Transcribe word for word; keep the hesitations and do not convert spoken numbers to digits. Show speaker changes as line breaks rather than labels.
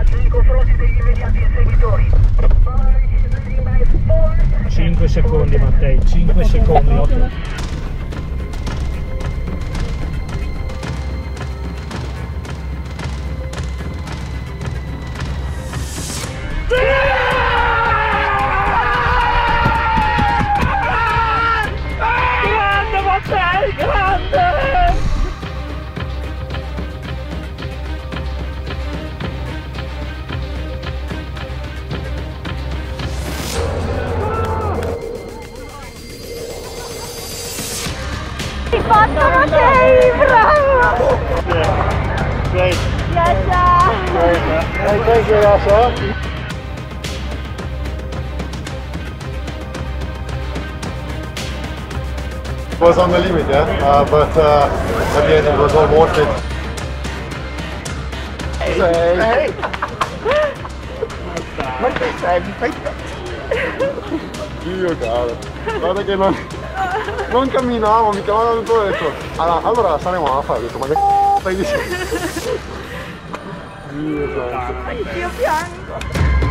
nei confronti degli immediati inseguitori.
cinque secondi Mattei, cinque secondi.
Grande Matej, grande!
Hai fatto Matej, bravo!
Great.
Yeah, yeah.
Great, man. Hey, thank you, also.
It was on the limit, yeah, uh, but uh, at the end it was all worth it.
Hey! Hey! Ma che sei? Mi fai
Dio caro, guarda che non, non camminavo, mi chiamavano tutto e ho detto, allora, allora saremo a fare, ho detto, ma che c***o stai dicendo? Dio santo.
Anch'io piango.